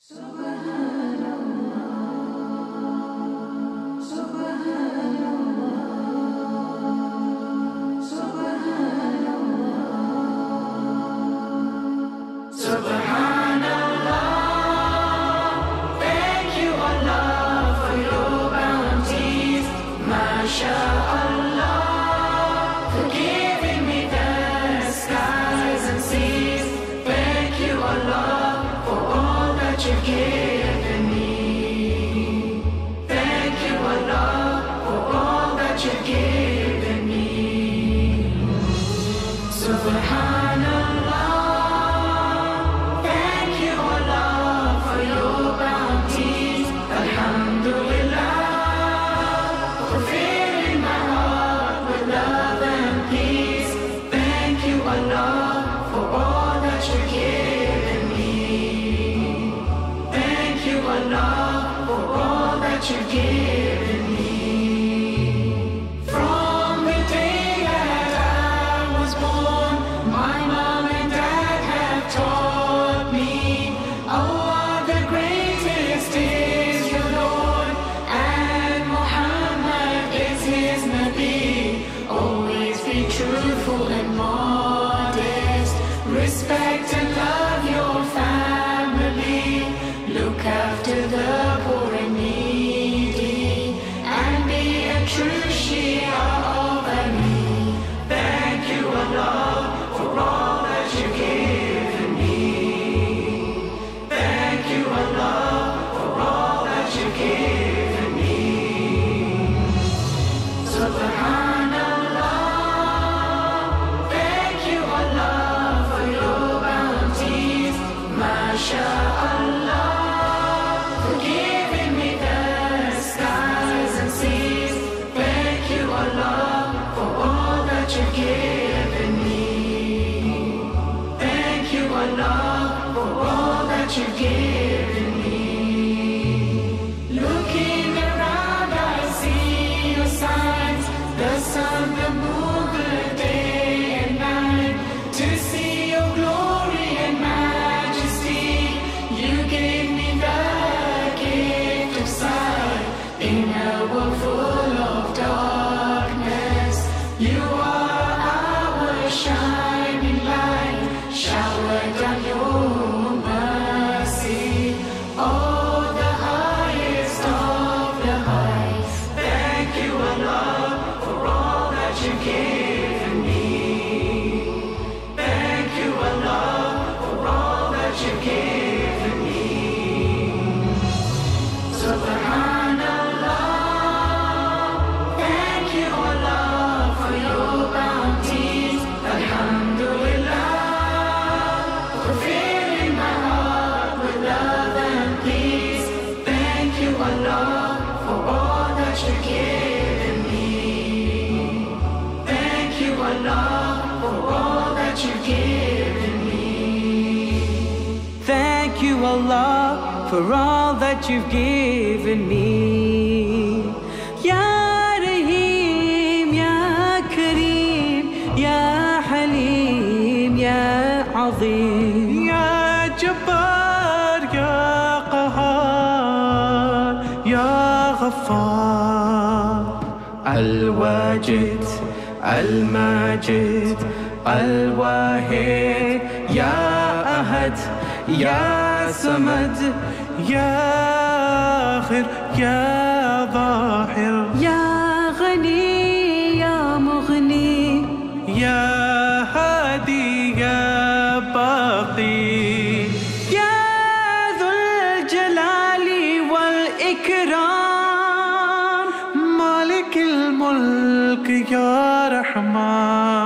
You've given me. From the day that I was born, my mom and dad have taught me Allah the greatest is your Lord, and Muhammad is his Nabi. Always be truthful and modest, respect and love your family, look after the poor and needy, and be a true Shia of Ali. Thank you, Allah, for all that you've given me. Thank you, Allah, for all that you've given me. Subhanallah. Thank you, Allah, for your bounties. MashaAllah. You've given me. Thank you, Allah, for all that you've given me. Looking around, I see your signs, the sun, the moon, the day and night. To see your glory and majesty, you gave me the gift of sight. In a world full of darkness, you are shining light. Shower down your mercy, oh, the highest of the highs. Thank you, Allah, for all that you've given me. Thank you, Allah, for all that you've given me. Subhanallah. Thank you, Allah, for your bounties. Alhamdulillah, for filling my heart with love and peace. Thank you, Allah, for all that you've given me. Thank you, Allah, for all that you've given me. Thank you, Allah, for all that you've given me. Ya Rahim, Ya Kareem, Ya Halim, Ya Azim, Ya Jabbar, Ya Qahar, Ya Ghaffar, Al-Wajid, Al-Majid, Al-Wahid, Ya Ahad, Ya Samad, Ya Akhir, Ya Zahir, Ya Ghani, Ya Mughni, Ya Hadi, Ya Baqi, Ya Dhul Jalali wal Ikram, Malik al Mulk, Ya Rahman.